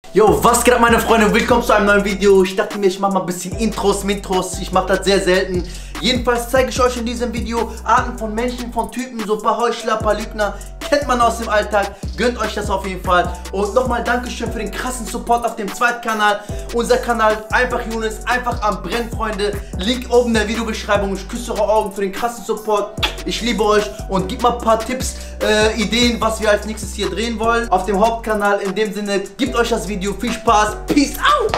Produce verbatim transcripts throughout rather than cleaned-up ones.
Jo, was geht ab meine Freunde? Willkommen zu einem neuen Video. Ich dachte mir, ich mache mal ein bisschen Intros, Mintros. Ich mache das sehr selten. Jedenfalls zeige ich euch in diesem Video Arten von Menschen, von Typen, so ein paar Heuchler, ein paar Lügner. Kennt man aus dem Alltag. Gönnt euch das auf jeden Fall. Und nochmal Dankeschön für den krassen Support auf dem zweiten Kanal. Unser Kanal, einfach Younes, einfach am Brennen, Freunde. Link oben in der Videobeschreibung. Ich küsse eure Augen für den krassen Support. Ich liebe euch und gib mal ein paar Tipps, äh, Ideen, was wir als nächstes hier drehen wollen. Auf dem Hauptkanal. In dem Sinne, gebt euch das Video. Viel Spaß. Peace out.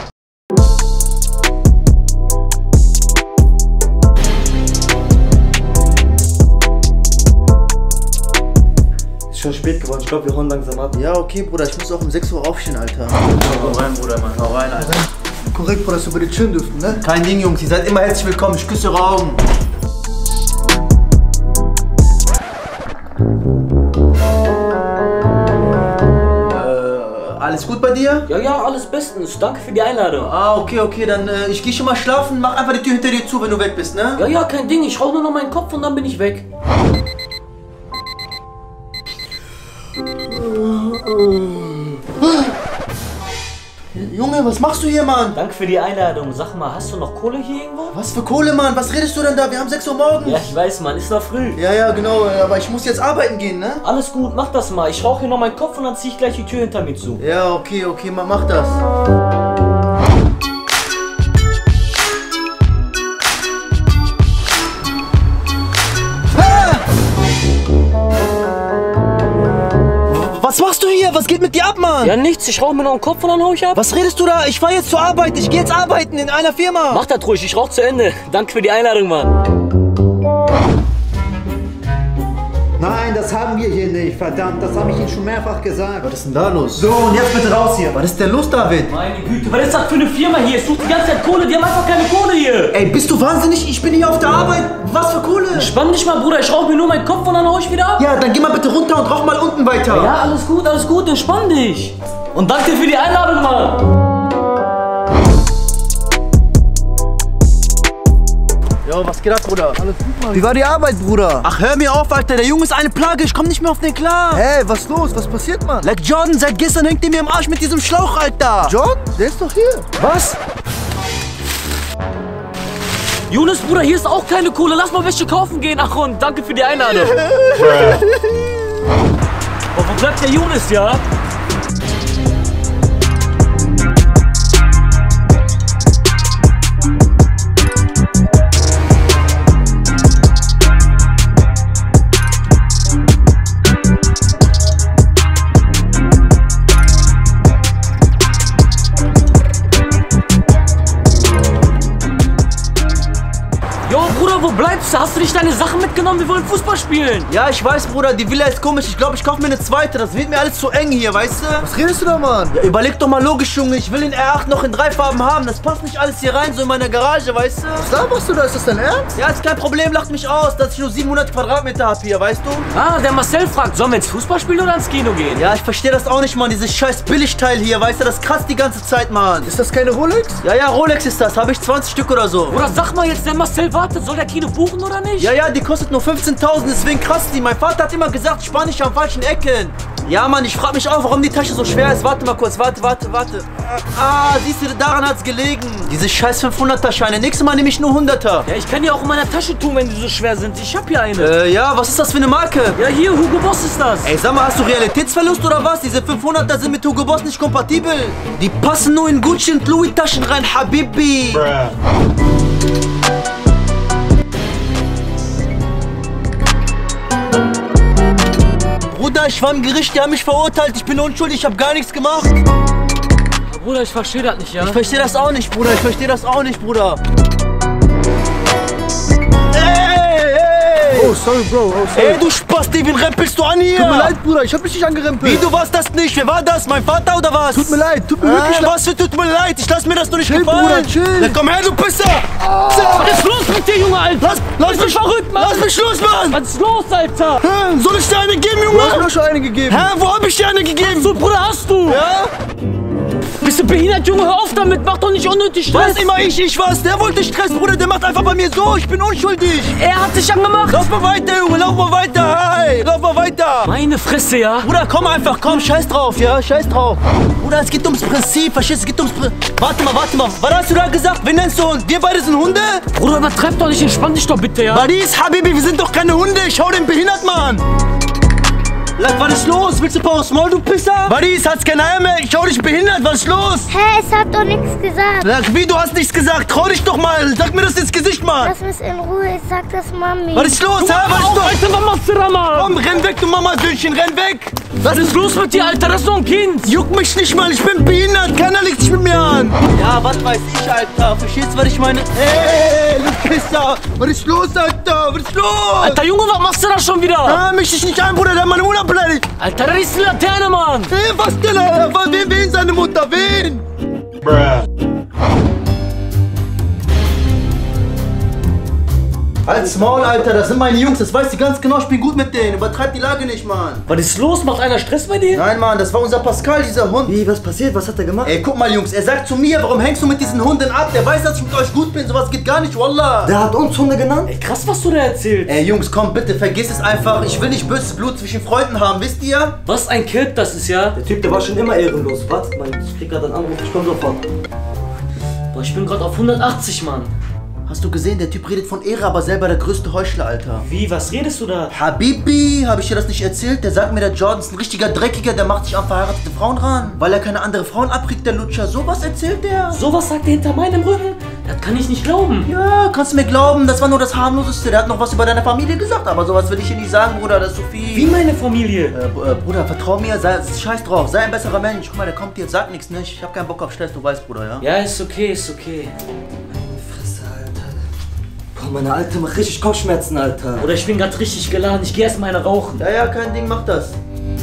Schon spät geworden, ich glaube wir hauen langsam ab. Ja, okay, Bruder, ich muss auch um sechs Uhr aufstehen, Alter. Hau rein, Bruder, Mann, hau rein, Alter. Korrekt, Bruder, dass wir bei dir chillen dürfen, ne? Kein Ding, Jungs, ihr seid immer herzlich willkommen, ich küsse eure Augen. Äh, alles gut bei dir? Ja, ja, alles bestens, danke für die Einladung. Ah, okay, okay, dann äh, ich gehe schon mal schlafen, mach einfach die Tür hinter dir zu, wenn du weg bist, ne? Ja, ja, kein Ding, ich rauche nur noch meinen Kopf und dann bin ich weg. Junge, was machst du hier, Mann? Danke für die Einladung. Sag mal, hast du noch Kohle hier irgendwo? Was für Kohle, Mann? Was redest du denn da? Wir haben sechs Uhr morgens. Ja, ich weiß, Mann, ist noch früh. Ja, ja, genau, aber ich muss jetzt arbeiten gehen, ne? Alles gut, mach das mal. Ich rauche hier noch meinen Kopf und dann zieh ich gleich die Tür hinter mir zu. Ja, okay, okay, mach, mach das. Was machst du hier? Was geht mit dir ab, Mann? Ja, nichts. Ich rauche mir noch einen Kopf und dann hau ich ab. Was redest du da? Ich fahr jetzt zur Arbeit. Ich gehe jetzt arbeiten in einer Firma. Mach das ruhig. Ich rauche zu Ende. Danke für die Einladung, Mann. Nein, das haben wir hier nicht. Verdammt, das habe ich Ihnen schon mehrfach gesagt. Was ist denn da los? So, und jetzt bitte raus hier. Was ist denn los, David? Meine Güte, was ist das für eine Firma hier? Es sucht die ganze Zeit Kohle. Die haben einfach keine Kohle hier. Ey, bist du wahnsinnig? Ich bin hier auf der Arbeit. Was für Kohle? Spann dich mal, Bruder. Ich rauche mir nur meinen Kopf und dann hau ich wieder ab. Ja, dann geh mal bitte runter und rauch mal unten weiter. Ja, alles gut, alles gut. Entspann dich. Und danke für die Einladung, Mann. Jo, was geht ab, Bruder? Alles gut, Mann. Wie war die Arbeit, Bruder? Ach, hör mir auf, Alter. Der Junge ist eine Plage. Ich komm nicht mehr auf den klar. Hey, was los? Was passiert, Mann? Like Jordan, seit gestern hängt der mir im Arsch mit diesem Schlauch, Alter. John? Der ist doch hier. Was? Younes, Bruder, hier ist auch keine Kohle. Lass mal welche kaufen gehen. Ach, und danke für die Einladung. Oh, wo bleibt der Younes, ja? Wo bleibst du? Hast du nicht deine Sachen mitgenommen? Wir wollen Fußball spielen. Ja, ich weiß, Bruder, die Villa ist komisch. Ich glaube, ich kaufe mir eine zweite. Das wird mir alles zu eng hier, weißt du? Was redest du da, Mann? Ja, überleg doch mal logisch, Junge. Ich will den R acht noch in drei Farben haben. Das passt nicht alles hier rein, so in meiner Garage, weißt du? Was laberst du da? Ist das dein Ernst? Ja, ist kein Problem. Lacht mich aus, dass ich nur siebenhundert Quadratmeter habe hier, weißt du? Ah, der Marcel fragt, sollen wir ins Fußball spielen oder ins Kino gehen? Ja, ich verstehe das auch nicht, Mann. Dieses scheiß Billigteil hier, weißt du? Das kratzt die ganze Zeit, Mann. Ist das keine Rolex? Ja, ja, Rolex ist das. Habe ich zwanzig Stück oder so. Oder sag mal jetzt, der Marcel wartet. Soll der Kino buchen oder nicht? Ja, ja, die kostet nur fünfzehntausend, deswegen krass die. Mein Vater hat immer gesagt, spar nicht an falschen Ecken. Ja, Mann, ich frag mich auch, warum die Tasche so schwer ist. Warte mal kurz, warte, warte, warte. Ah, siehst du, daran hat's gelegen. Diese scheiß fünfhunderter Scheine. Nächstes Mal nehme ich nur hunderter. Ja, ich kann die auch in meiner Tasche tun, wenn die so schwer sind. Ich hab hier eine. Äh, ja, was ist das für eine Marke? Ja, hier, Hugo Boss ist das. Ey, sag mal, hast du Realitätsverlust oder was? Diese fünfhunderter sind mit Hugo Boss nicht kompatibel. Die passen nur in Gucci und Louis Taschen rein, Habibi. Bruder, ich war im Gericht, die haben mich verurteilt. Ich bin unschuldig, ich habe gar nichts gemacht. Bruder, ich verstehe das nicht, ja? Ich verstehe das auch nicht, Bruder. Ich verstehe das auch nicht, Bruder. Ey, ey! Oh, sorry, Bro. Oh, sorry. Ey, du Spasti, wen rempelst du an hier? Tut mir leid, Bruder. Ich hab mich nicht angerempelt. Wie, du warst das nicht? Wer war das? Mein Vater oder was? Tut mir leid. Tut mir äh, wirklich leid. Was für tut mir leid? Ich lass mir das doch nicht Chill, gefallen. Bruder, chill. Dann komm her, du Pisser! Ah. So, was ist los mit dir, Junge, Alter? Lass, lass Bist mich du verrückt, Mann? Lass mich los, Mann! Was ist los, Alter? Hä? Soll ich dir eine geben, Junge? Du hast mir doch schon eine gegeben. Hä? Wo hab ich dir eine gegeben? So, Bruder, hast du? Ja? Bist du behindert, Junge? Hör auf damit, mach doch nicht unnötig Stress. Was immer ich, ich was? Der wollte Stress, Bruder, der macht einfach bei mir so, ich bin unschuldig. Er hat sich angemacht. Lauf mal weiter, Junge, lauf mal weiter, hey, lauf mal weiter. Meine Fresse, ja? Bruder, komm einfach, komm, scheiß drauf, ja, scheiß drauf. Bruder, es geht ums Prinzip, verstehst du, es geht ums Prinzip. Warte mal, warte mal, was hast du da gesagt? Wen nennst du uns? Wir beide sind Hunde? Bruder, übertreib doch nicht, entspann dich doch bitte, ja? Badis, Habibi, wir sind doch keine Hunde, ich hau den behindert, Mann. Lack, was ist los? Willst du paar aufs Maul, du Pisser? Badis, hat's keine Eier mehr, ich hau dich behindert, was ist los? Hä, es hat doch nichts gesagt. Lack, wie, du hast nichts gesagt? Trau dich doch mal, sag mir das ins Gesicht, Mann. Lass mich in Ruhe, ich sag das Mami. Was ist los, ha? Was ist los? Alter, was machst du da, Mann? Komm, renn weg, du Mama-Söhnchen, renn weg! Was ist los mit dir, Alter? Das ist doch ein Kind! Juck mich nicht mal, ich bin behindert, keiner legt sich mit mir an! Ja, was weiß ich, Alter, verstehst du, was ich meine? Ey, du Pisser! Was ist los, Alter? Was ist los? Alter, Junge, was machst du da schon wieder? Ah, misch dich nicht ein, Bruder, der hat meine Mutter beleidigt! Alter, da ist eine Laterne, Mann! Hey, was denn, Alter? Wen, wen seine Mutter? Wen? Bruh. Halt's Maul, Alter, das sind meine Jungs, das weiß ich ganz genau, ich bin gut mit denen. Übertreib die Lage nicht, Mann. Was ist los? Macht einer Stress bei dir? Nein, Mann, das war unser Pascal, dieser Hund. Wie, was passiert? Was hat er gemacht? Ey, guck mal, Jungs, er sagt zu mir, warum hängst du mit diesen Hunden ab? Der weiß, dass ich mit euch gut bin, sowas geht gar nicht, wallah. Der hat uns Hunde genannt? Ey, krass, was du da erzählst. Ey, Jungs, komm, bitte, vergiss es einfach. Ich will nicht böses Blut zwischen Freunden haben, wisst ihr? Was ein Kind das ist, ja? Der Typ, der war schon immer ehrenlos. Warte mal, ich krieg gerade einen Anruf, ich komm sofort. Boah, ich bin gerade auf hundertachtzig, Mann. Hast du gesehen, der Typ redet von Ehre, aber selber der größte Heuchler, Alter. Wie, was redest du da? Habibi, habe ich dir das nicht erzählt? Der sagt mir, der Jordan ist ein richtiger Dreckiger, der macht sich an verheiratete Frauen ran. Weil er keine andere Frauen abkriegt, der Lutscher. Sowas erzählt der. Sowas sagt er hinter meinem Rücken? Das kann ich nicht glauben. Ja, kannst du mir glauben, das war nur das harmloseste. Der hat noch was über deine Familie gesagt, aber sowas will ich dir nicht sagen, Bruder, das ist so viel. Wie meine Familie? Äh, äh, Bruder, vertrau mir, sei, scheiß drauf, sei ein besserer Mensch. Guck mal, der kommt jetzt, sag nichts, nicht. Ich hab keinen Bock auf Stress, du weißt, Bruder, ja? Ja, ist okay, ist okay. Boah, meine Alte macht richtig Kopfschmerzen, Alter. Oder ich bin gerade richtig geladen, ich geh erst mal eine rauchen. Ja, ja, kein Ding, mach das.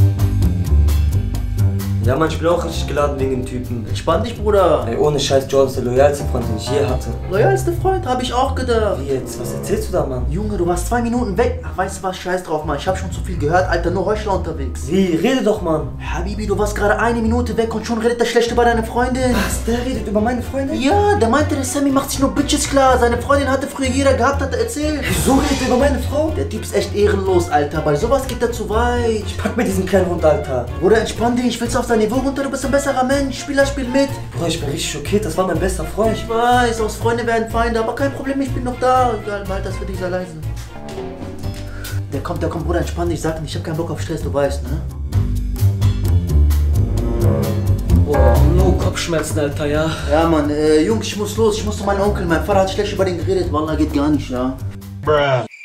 Ja, Mann, ich bin auch richtig geladen wegen dem Typen. Entspann dich, Bruder. Ey, ohne Scheiß, Jordan ist der loyalste Freund, den ich je hatte. Loyalste Freund, hab ich auch gedacht. Wie jetzt? Was erzählst du da, Mann? Junge, du warst zwei Minuten weg. Ach, weißt du was, scheiß drauf, Mann. Ich hab schon zu viel gehört, Alter, nur Heuchler unterwegs. Wie? Rede doch, Mann. Habibi, du warst gerade eine Minute weg und schon redet der schlecht über deine Freundin. Was? Der redet über meine Freundin? Ja, der meinte, der Sammy macht sich nur Bitches klar. Seine Freundin hatte früher jeder gehabt, hat er erzählt. Wieso redet er über meine Frau? Der Typ ist echt ehrenlos, Alter. Bei sowas geht er zu weit. Pack mir diesen kleinen Hund, Alter. Bruder, entspann dich. Willst du auf sein Niveau runter? Du bist ein besserer Mensch. Spieler, spiel mit. Bruder, ich bin richtig schockiert. Das war mein bester Freund. Ich weiß, aus Freunde werden Feinde, aber kein Problem, ich bin noch da. Egal, halt das für dich sehr leise. Der kommt, der kommt, Bruder, entspann dich. Sag nicht, ich hab keinen Bock auf Stress, du weißt, ne? Boah, nur Kopfschmerzen, Alter, ja. Ja, Mann, äh, Jungs, ich muss los. Ich muss zu meinem Onkel. Mein Vater hat schlecht über den geredet. Wallah, geht gar nicht, ja. Bruh.